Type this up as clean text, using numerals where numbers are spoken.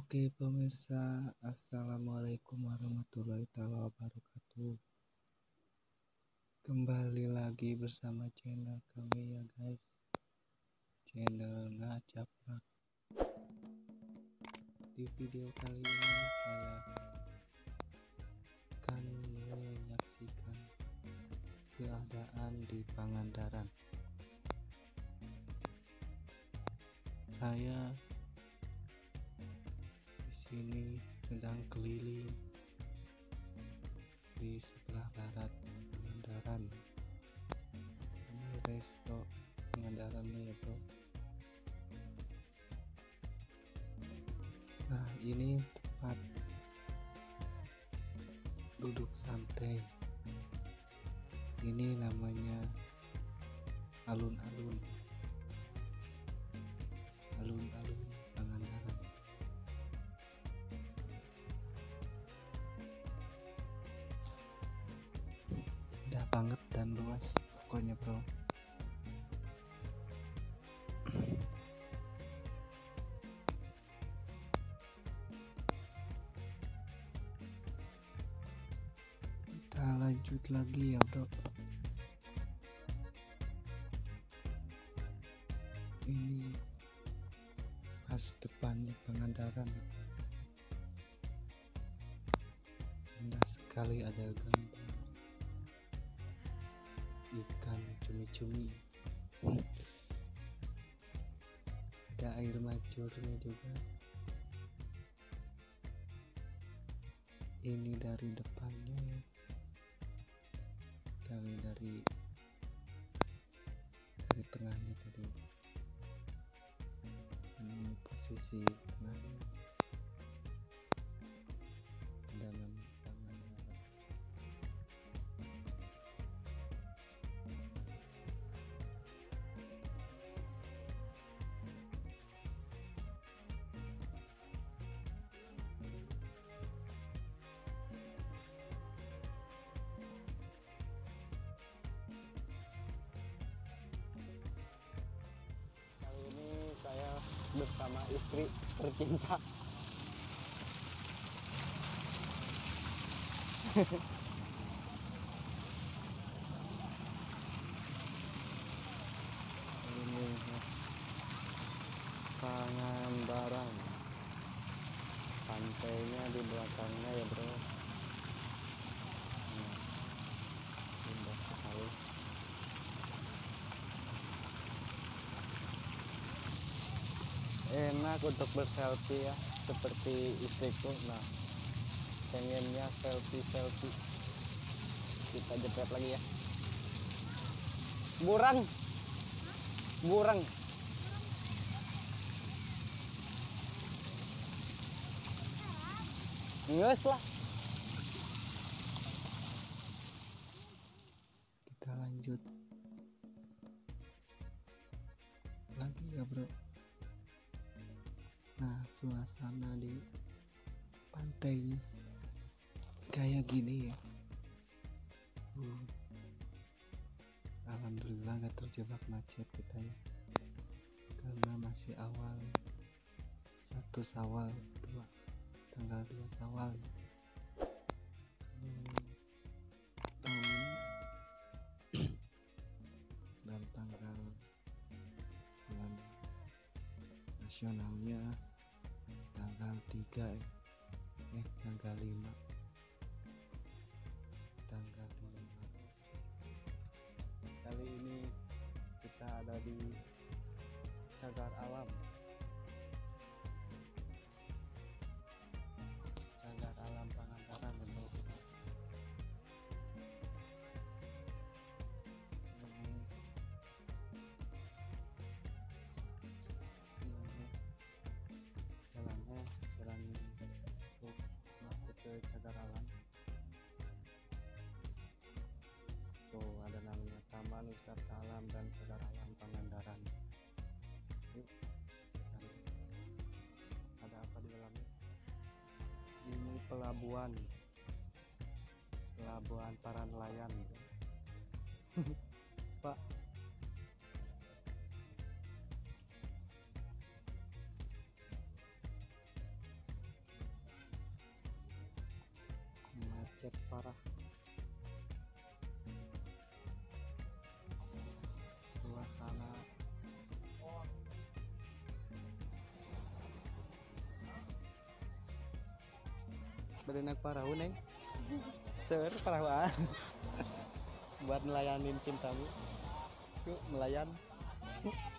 Oke pemirsa, Assalamualaikum warahmatullahi wabarakatuh. Kembali lagi bersama channel kami ya guys, channel Ngacaplak. Di video kali ini saya akan menyaksikan keadaan di Pangandaran. Saya ini sedang keliling di sebelah barat Pangandaran. Ini resto Pangandaran nih ya bro. Nah ini tempat duduk santai. Ini namanya alun-alun Pangandaran. Indah banget dan luas pokoknya bro. Kita lanjut lagi ya bro. Ini pas depannya Pangandaran. Indah sekali, ada gambar ikan cumi-cumi, ada air mancurnya juga. Ini dari depannya, dari tengahnya tadi. Ini posisi tengahnya dalam Pangandaran. Kali ini saya bersama istri tercinta. Ini Pangandaran, pantainya di belakangnya ya bro. Indah sekali. Enak untuk berselfie ya, seperti istriku. Nah, pengennya selfie. Kita jepret lagi ya. Burang. Nges lah. Kita lanjut lagi ya bro. Nah, suasana di pantainya kayak gini ya. Alhamdulillah gak terjebak macet kita ya, karena masih awal 1 Syawal, tanggal 2 Syawal ya. Tahun dan tanggal bulan nasionalnya tanggal 3 tanggal 5 kali ini kita ada di Cagar Alam Pangandaran bro. Jalan untuk masuk ke Cagar Alam. Tuh ada namanya Taman Wisata Alam dan Cagar Alam Pangandaran. Yuk, ada apa di dalamnya? Ini pelabuhan para nelayan. Pak, macet parah. Suasana berenang perahu neng, ser perahuan buat melayanin cintamu, yuk melayan.